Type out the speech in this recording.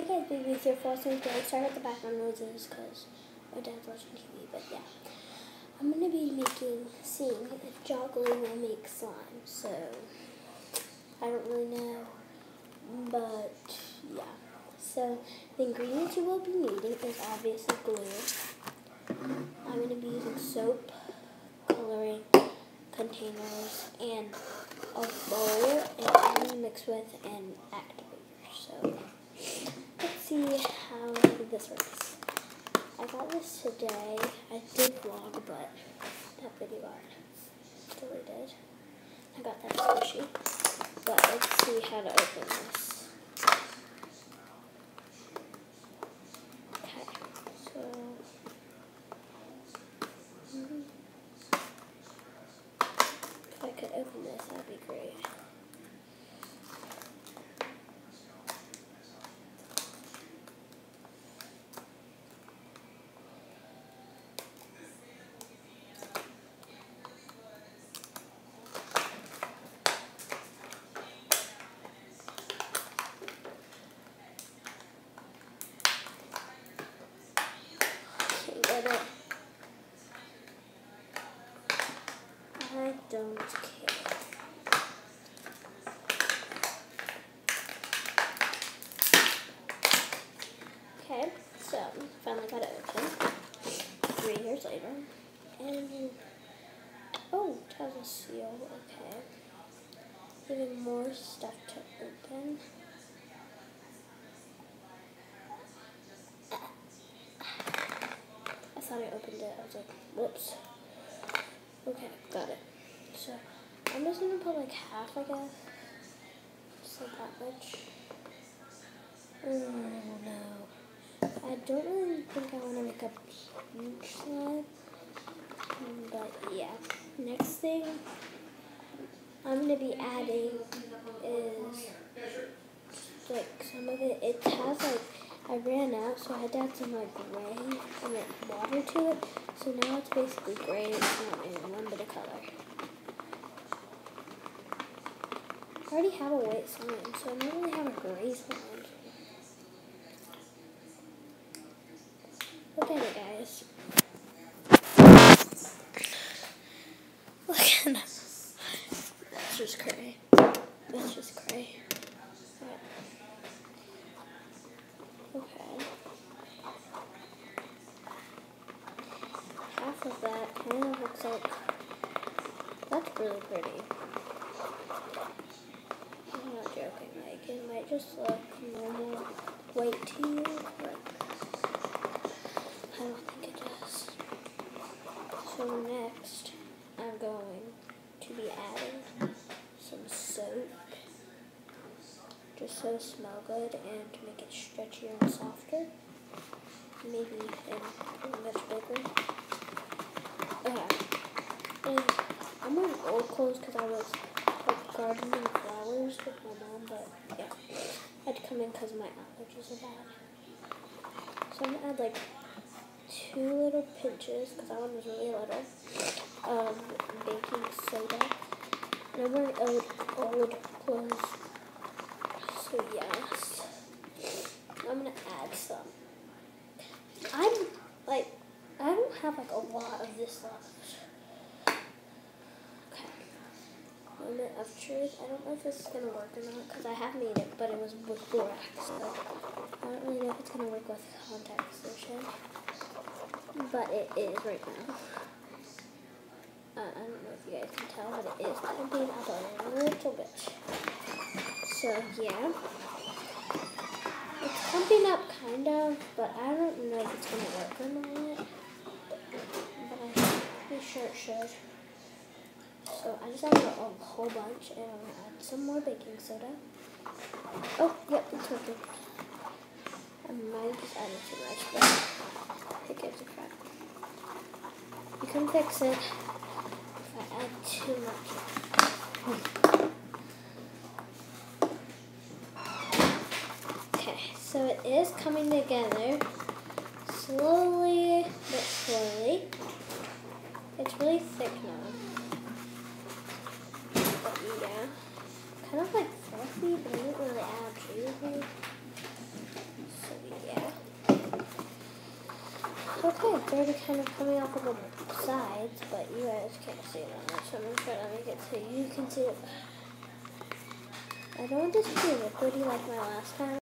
guys, BB347 today. Sorry about the background noises because my dad's watching TV, but yeah. I'm going to be seeing if Joggly will make slime, so I don't really know, but yeah. So the ingredients you will be needing is obviously glue. I'm going to be using soap, coloring, containers, and a bowl, and I'm going to mix with an activator. So let's see how this works. I got this today. I did vlog, but that video got deleted. I got that squishy. But let's see how to open this. Okay, so if I could open this, that'd be great. I don't care. Okay, so finally got it open 3 years later. And oh, it has a seal, okay. Even more stuff to open. I thought I opened it, I was like, whoops. Okay, got it. So I'm just gonna put like half, I guess. Just like that much. Oh no. I don't really think I want to make a huge slime. But yeah. Next thing I'm gonna be adding is like some of it. It has like, I ran out, so I had to add some like gray and like water to it. So now it's basically gray. It's not even one bit of color. I already have a white slime, so I don't really have a gray slime. Look at it, guys. Look at it. That's just cray. That's just cray. Right. Okay. Half of that kind of looks like, that's really pretty. I'm not joking, like it might just look normal white to you, but I don't think it does. So next, I'm going to be adding some soap, just so it smells good and to make it stretchier and softer. Maybe and much bigger. Okay. And I'm wearing old clothes because I was like gardening flowers with my mom, but yeah, I had to come in because my allergies are bad. So I'm gonna add like 2 little pinches, because that one was really little, of baking soda. And I'm wearing old clothes. So yes, I'm gonna add some. I don't have like a lot of this left. Okay. Moment of truth. I don't know if this is gonna work or not because I have made it, but it was with borax. So I don't really know if it's gonna work with contact solution. But it is right now. I don't know if you guys can tell, but it is pumping up a little bit. So yeah. It's pumping up kind of, but I don't know if it's going to work or not. But I'm pretty sure it should. So I just added a whole bunch, and I'm going to add some more baking soda. Oh, yep, it's working. I might just add too much, but it gives a crap. You can fix it if I add too much. So it is coming together slowly but slowly. It's really thick now. But yeah, kind of like fluffy, but I didn't really add cheese. Okay, it's already kind of coming off of the sides, but you guys can't see it on there, so I'm going to try to make it so you can see it. I don't want this to be liquidy like my last time.